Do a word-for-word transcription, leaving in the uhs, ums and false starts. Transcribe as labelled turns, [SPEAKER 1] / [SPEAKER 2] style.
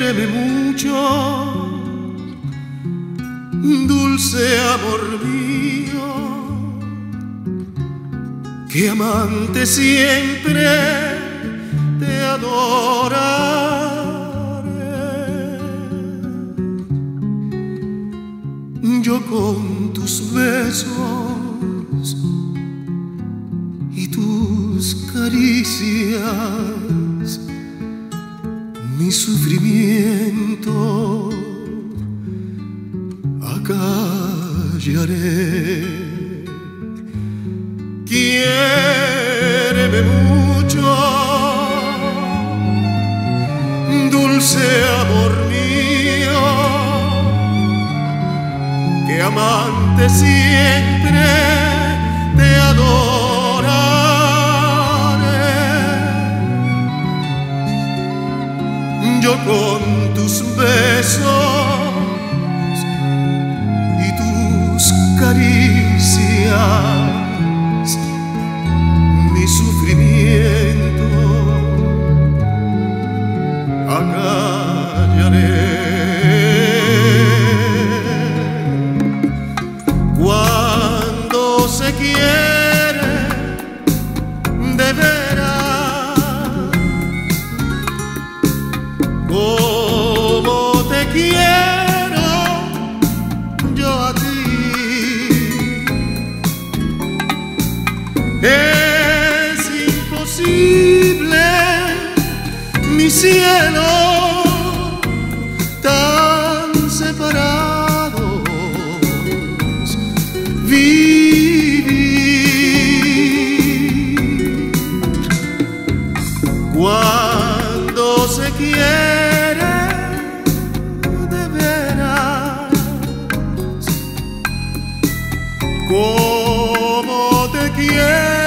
[SPEAKER 1] quiéreme mucho, dulce amor mío, que amante siempre te adoraré. Yo con tus besos y tus caricias mi sufrimiento acallaré. Quiéreme mucho, dulce amor mío, que amante siempre te adoraré. Yo con tus besos y tus caricias mi sufrimiento acallaré. Cuando se quiere de veras, como te quiero yo a ti, es imposible, mi cielo, tan separados vivir. Cuando se quiere de veras, como te quiero